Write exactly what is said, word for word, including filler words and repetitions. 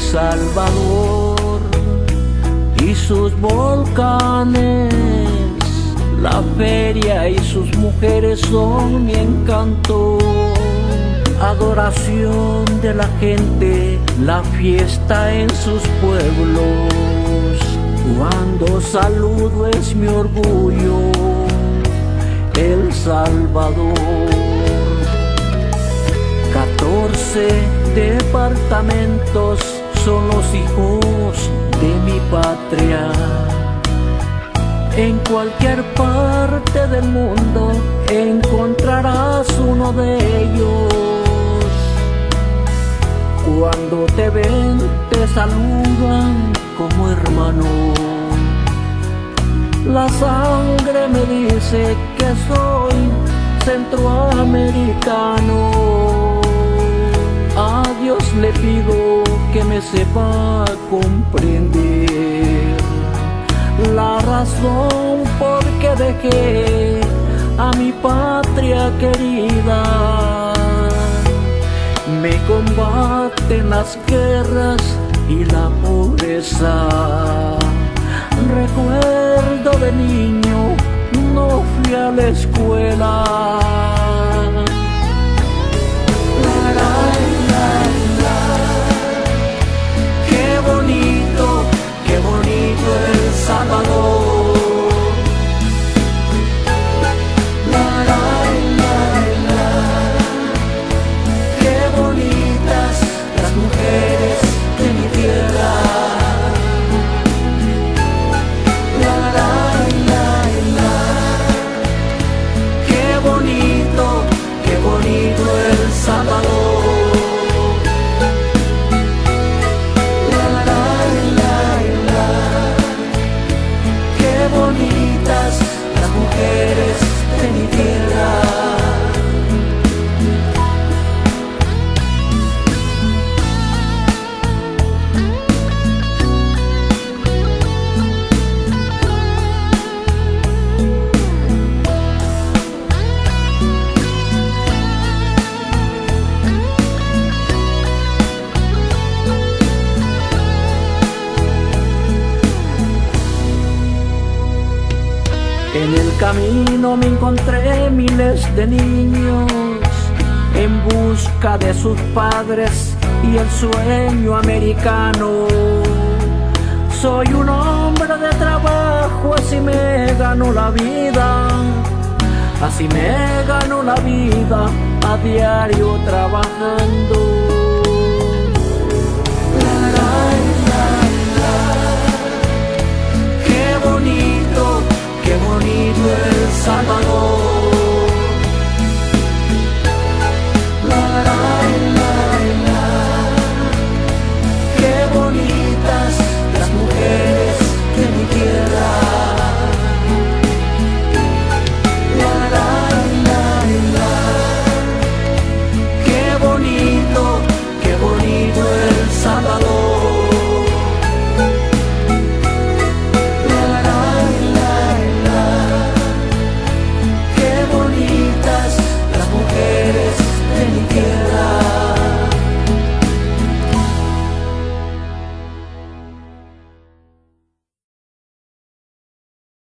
Salvador y sus volcanes, la feria y sus mujeres son mi encanto. Adoración de la gente, la fiesta en sus pueblos. Cuando saludo es mi orgullo, El Salvador. Catorce departamentos son los hijos de mi patria. En cualquier parte del mundo encontrarás uno de ellos. Cuando te ven, te saludan como hermano. La sangre me dice que soy centroamericano. A Dios le pido que me sepa comprender la razón por qué dejé a mi patria querida. Me combaten las guerras y la pobreza. Recuerdo de niño, no fui a la escuela. La, la, la, la. Qué bonito, qué bonito El Salvador. La, la, la, la. Qué bonitas las mujeres de mi tierra. La, la, la, la. Qué bonito, qué bonito El Salvador. La, la, la, la. Qué bonitas las mujeres de mi tierra. En el camino me encontré miles de niños en busca de sus padres y el sueño americano. Soy un hombre de trabajo, así me gano la vida, así me gano la vida a diario trabajando. La, la, la, la. Qué bonito, qué bonito El Salvador.